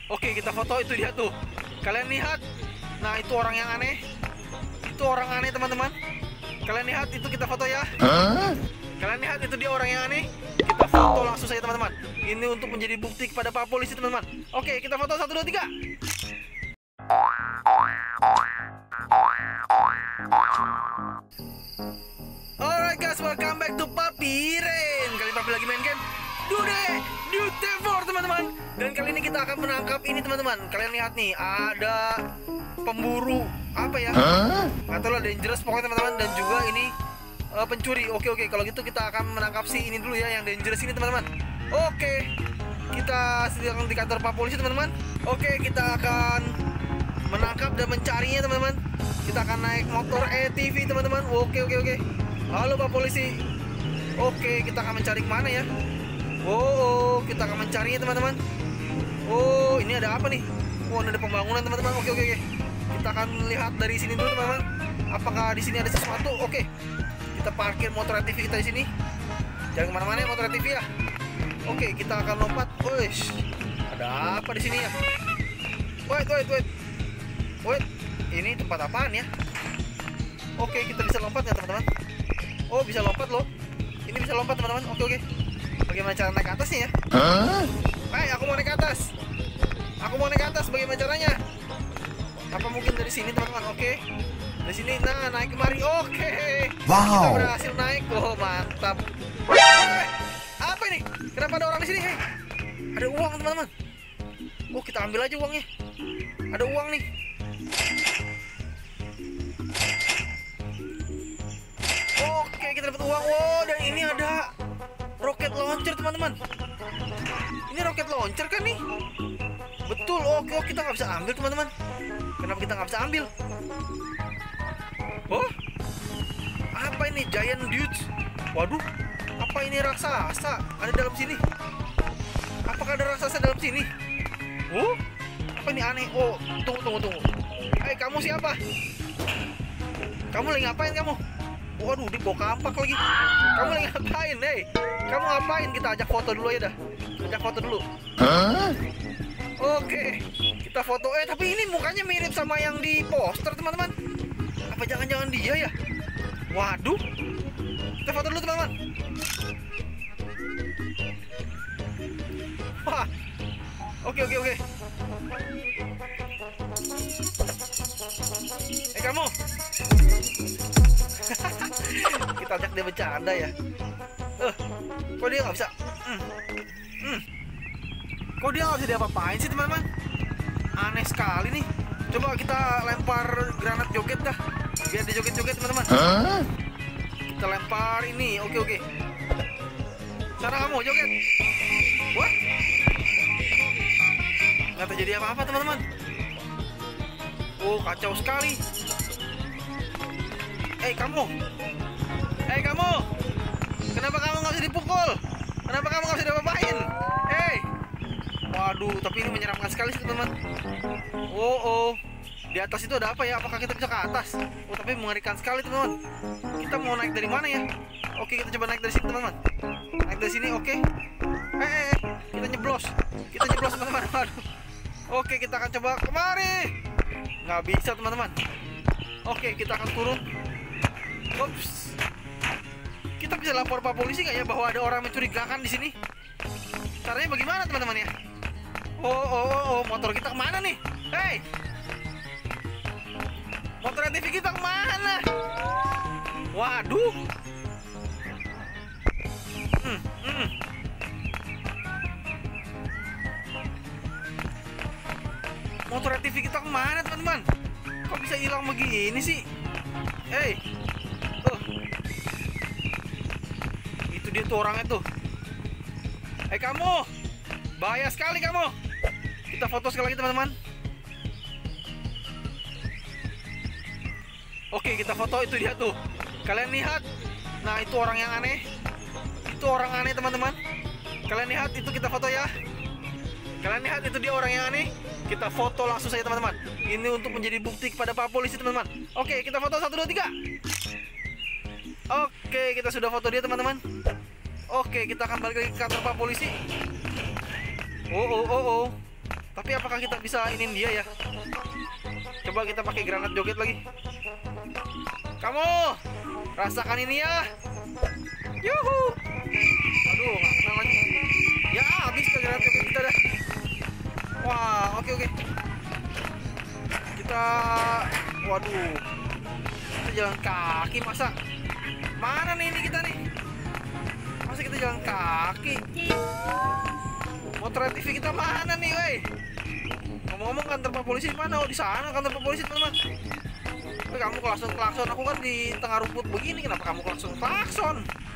Oke, kita foto. Itu dia tuh. Kalian lihat. Nah, itu orang yang aneh. Itu orang aneh, teman-teman. Kalian lihat, itu kita foto ya. Kalian lihat, itu dia orang yang aneh. Kita foto langsung saja, teman-teman. Ini untuk menjadi bukti kepada Pak Polisi, teman-teman. Oke, kita foto 1, 2, 3. Alright guys, welcome back to Papi Rain. Kali Papi lagi main game Duty 4, teman-teman. Dan kali ini kita akan menangkap ini, teman-teman. Kalian lihat nih, ada pemburu apa ya? Nggak tahu lah, dangerous pokoknya, teman-teman. Dan juga ini pencuri. Oke, kalau gitu kita akan menangkap si ini dulu ya, yang dangerous ini, teman-teman. Oke, kita sedang di kantor Pak Polisi, teman-teman. Oke, kita akan menangkap dan mencarinya, teman-teman. Kita akan naik motor ATV, teman-teman. Oke. Halo Pak Polisi. Oke, kita akan mencari kemana ya? Oh, kita akan mencarinya, teman-teman. Oh, ini ada apa nih? Oh, ini ada pembangunan, teman-teman. Oke. Kita akan lihat dari sini dulu, teman-teman. Apakah di sini ada sesuatu? Oke. Kita parkir motor ATV kita di sini. Jangan kemana-mana ya motor ATV ya. Oke, kita akan lompat. Wush, ada apa di sini ya? Wait. Ini tempat apaan ya? Oke, kita bisa lompat nggak, teman-teman? Oh, bisa lompat loh. Ini bisa lompat, teman-teman. Oke. Bagaimana cara naik ke atasnya ya? Hai, aku mau naik ke atas. Bagaimana caranya? Apa mungkin dari sini, teman-teman? Oke. Dari sini, nah, naik kemari. Oke. Wow. Kita berhasil naik. Oh, mantap. Apa ini? Kenapa ada orang di sini? Ada uang, teman-teman. Oh, kita ambil aja uangnya. Ada uang nih. Oke, kita dapat uang. Oh, dan ini ada roket launcher, teman-teman. Ini roket launcher kan nih? Betul. Oke, kita nggak bisa ambil, teman-teman. Kenapa kita nggak bisa ambil? Oh, apa ini? Giant dudes. Waduh, apa ini raksasa? Ada dalam sini. Apakah ada raksasa dalam sini? Oh, apa ini aneh? Oh, tunggu. Hei, kamu siapa? Kamu lagi ngapain kamu? Waduh, dibawa kampak lagi. Kamu lagi ngapain? Hei, kamu ngapain? Kita ajak foto dulu ya dah. Ajak foto dulu. Oke, kita foto. Tapi ini mukanya mirip sama yang di poster, teman-teman. Apa jangan-jangan dia ya? Waduh. Kita foto dulu, teman-teman. Wah. Oke. Kamu. Kita ajak dia bercanda ya. Kok dia nggak bisa? Kok dia nggak bisa diapa-apain sih, teman-teman? Aneh sekali nih. Coba kita lempar granat joget dah, biar dia joget-joget, teman-teman. Kita lempar ini. Oke. Cara kamu joget. Wah, nggak terjadi apa-apa, teman-teman. Oh, kacau sekali. Kamu. Kenapa kamu nggak bisa dipukul? Kenapa kamu nggak bisa diapa-apain? Waduh, tapi ini menyeramkan sekali sih, teman-teman. Oh. Di atas itu ada apa ya? Apakah kita bisa ke atas? Oh, tapi mengerikan sekali, teman-teman. Kita mau naik dari mana ya? Oke, kita coba naik dari sini, teman-teman. Naik dari sini, oke. Kita nyeblos, teman-teman. Waduh. Oke, kita akan coba kemari. Nggak bisa, teman-teman. Oke, kita akan turun. Ups. Kita bisa lapor Pak Polisi nggak ya bahwa ada orang mencurigakan di sini? Caranya bagaimana, teman-teman ya? Oh, motor kita kemana nih? Hei, motor ATV kita kemana? Waduh. Motor ATV kita kemana, teman-teman? Kok bisa hilang begini sih? Itu dia tuh orangnya tuh. Kamu, bahaya sekali kamu. Kita foto sekali lagi, teman-teman. Oke, kita foto. Itu dia tuh. Kalian lihat. Nah, itu orang yang aneh. Itu orang aneh, teman-teman. Kalian lihat, itu kita foto ya. Kalian lihat, itu dia orang yang aneh. Kita foto langsung saja, teman-teman. Ini untuk menjadi bukti kepada Pak Polisi, teman-teman. Oke, kita foto 1, 2, 3. Oke, kita sudah foto dia, teman-teman. Oke, kita akan balik lagi ke kantor Pak Polisi. Oh. Tapi apakah kita bisa inin dia ya? Coba kita pakai granat joget lagi. Kamu rasakan ini ya. Yuhu. Aduh, nggak kena lagi. Ya habis ke granat joget kita dah. Wah, oke. Kita, waduh, kita jalan kaki masa? Mana nih ini kita nih? Masa kita jalan kaki? Motor TV kita mana nih, woi? Ngomong-ngomong kantor Pak Polisi mana? Oh, di sana kantor Pak Polisi, teman-teman. Tapi kamu klakson, aku kan di tengah rumput begini, kenapa kamu klakson?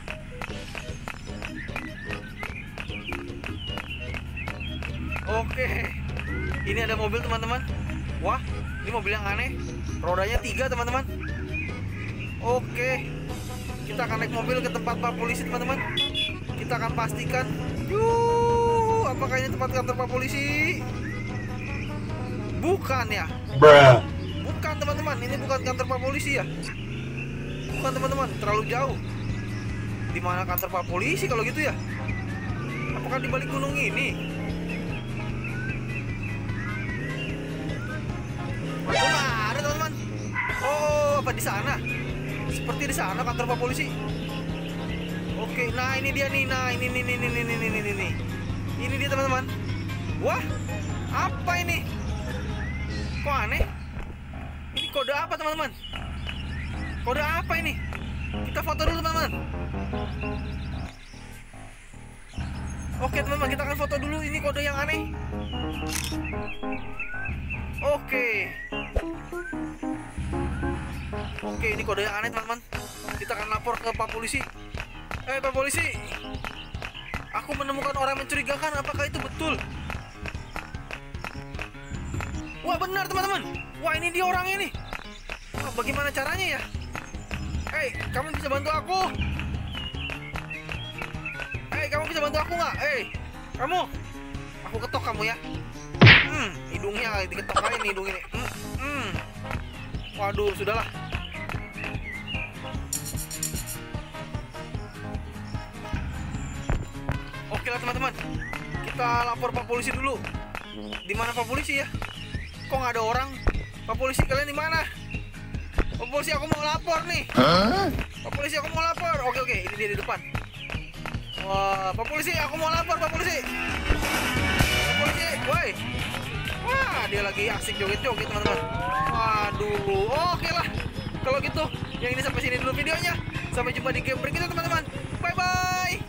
Oke. Ini ada mobil, teman-teman. Wah, ini mobil yang aneh. Rodanya 3, teman-teman. Oke. Kita akan naik mobil ke tempat Pak Polisi, teman-teman. Kita akan pastikan. Apakah ini tempat kantor Pak Polisi? Bukan ya? Bukan, teman-teman. Ini bukan kantor Pak Polisi ya? Bukan, teman-teman. Terlalu jauh. Di mana kantor Pak Polisi kalau gitu ya? Apakah di balik gunung ini? Oh, nggak ada, teman-teman. Oh, apa di sana? Seperti di sana kantor Pak Polisi. Oke, nah ini dia nih. Nah, ini. Ini dia, teman-teman. Wah, apa ini? Kok aneh? Ini kode apa, teman-teman? Kode apa ini? Kita foto dulu, teman-teman. Oke, teman-teman, kita akan foto dulu. Ini kode yang aneh. Oke, ini kode yang aneh, teman-teman. Kita akan lapor ke Pak Polisi. Pak Polisi, aku menemukan orang mencurigakan. Apakah itu betul? Wah, benar, teman-teman. Wah, ini dia orangnya nih. Wah, bagaimana caranya ya? Kamu bisa bantu aku? Kamu bisa bantu aku nggak? Kamu, aku ketok kamu ya. Hidungnya diketok aja nih, hidung ini. Waduh, sudahlah. Oke lah, teman-teman. Kita lapor Pak Polisi dulu. Di mana Pak Polisi ya? Kok nggak ada orang? Pak Polisi, kalian di mana? Pak Polisi, aku mau lapor nih. Pak Polisi, aku mau lapor. Oke, ini dia di depan. Wah, Pak Polisi, aku mau lapor, Pak Polisi. Pak Polisi, woi. Wah, dia lagi asik joget-joget, teman-teman. Waduh, oke lah. Kalau gitu, yang ini sampai sini dulu videonya. Sampai jumpa di game berikutnya, teman-teman. Bye-bye.